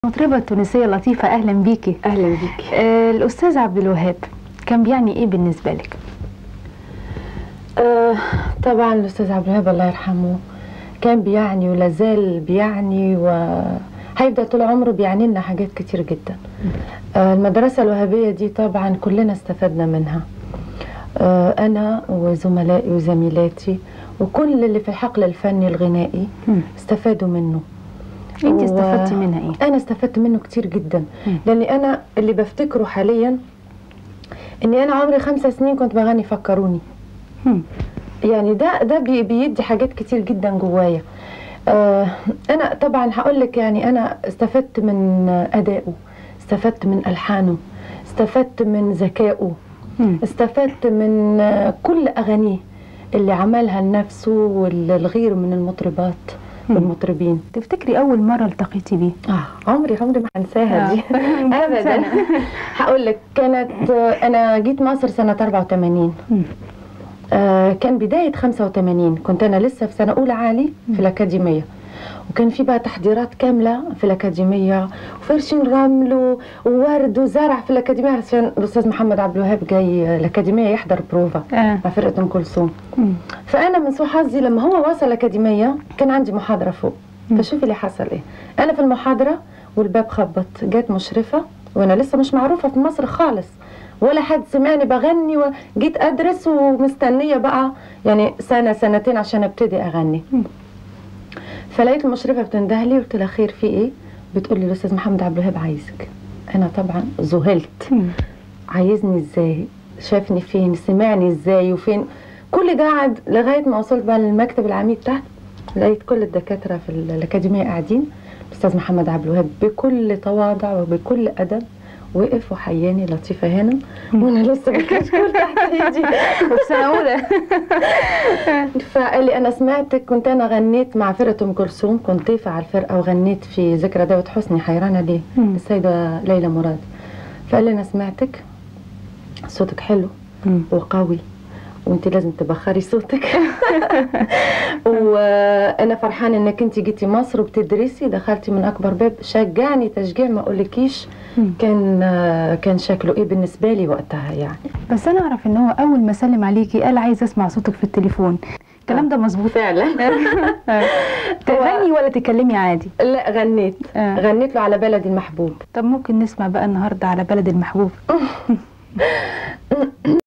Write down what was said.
مطربة تونسية لطيفة، أهلا بيكي. أهلا بيكي. الأستاذ عبد الوهاب كان بيعني إيه بالنسبة لك؟ طبعا الأستاذ عبد الوهاب الله يرحمه كان بيعني ولا زال بيعني وهيبدأ طول عمره بيعني لنا حاجات كتير جدا. المدرسة الوهابية دي طبعا كلنا استفدنا منها، أنا وزملائي وزميلاتي وكل اللي في الحقل الفني الغنائي استفادوا منه. انت استفدتي منها ايه؟ انا استفدت منه كتير جدا، لاني انا اللي بفتكره حاليا اني انا عمري 5 سنين كنت بغني فكروني. يعني ده بيدي حاجات كتير جدا جوايا. انا طبعا هقول لك يعني انا استفدت من ادائه، استفدت من الحانه، استفدت من ذكائه، استفدت من كل اغانيه اللي عملها لنفسه والغير من المطربات والمطربين. تفتكري اول مره التقيتي بيه؟ عمري ما هنساها دي ابدا. هقول لك كانت انا جيت مصر سنه 84. كان بدايه 85 كنت انا لسه في سنه اولى عالي في الاكاديميه، وكان في بقى تحضيرات كامله في الاكاديميه وفرشين رمل وورد وزرع في الاكاديميه عشان الاستاذ محمد عبد الوهاب جاي الاكاديميه يحضر بروفا مع فرقه ام كلثوم. فانا من سوء حظي لما هو وصل الاكاديميه كان عندي محاضره فوق. فشوفي اللي حصل ايه، انا في المحاضره والباب خبط، جت مشرفه وانا لسه مش معروفه في مصر خالص ولا حد سمعني بغني، وجيت ادرس ومستنيه بقى يعني سنه سنتين عشان ابتدي اغني. فلقيت المشرفه بتندهلي، قلت لها خير في ايه؟ بتقول لي الاستاذ محمد عبد الوهاب عايزك. انا طبعا ذهلت، عايزني ازاي؟ شافني فين؟ سمعني ازاي؟ وفين؟ كل ده قعد لغايه ما وصلت بقى للمكتب العميد تحت، لقيت كل الدكاتره في الاكاديميه قاعدين. الاستاذ محمد عبد الوهاب بكل تواضع وبكل ادب وقف وحياني لطيفه هانم، وانا لسه بالكشكول تحت ايدي في سنه اولى. فقال لي انا سمعتك، كنت انا غنيت مع فرقه ام كلثوم، كنت ضيفه على الفرقه وغنيت في ذكرى داود حسني حيرانه ليه السيده ليلى مراد. فقال لي انا سمعتك صوتك حلو وقوي وانت لازم تبخري صوتك وانا فرحانه انك انت جيتي مصر وبتدرسي، دخلتي من اكبر باب. شجعني تشجيع ما اقولكيش كان شكله ايه بالنسبه لي وقتها يعني. بس انا اعرف ان هو اول ما سلم عليكي قال عايز اسمع صوتك في التليفون. الكلام ده مظبوط فعلا؟ تغني ولا تكلمي عادي؟ لا غنيت. غنيت له على بلدي المحبوب. طب ممكن نسمع بقى النهارده على بلد المحبوب؟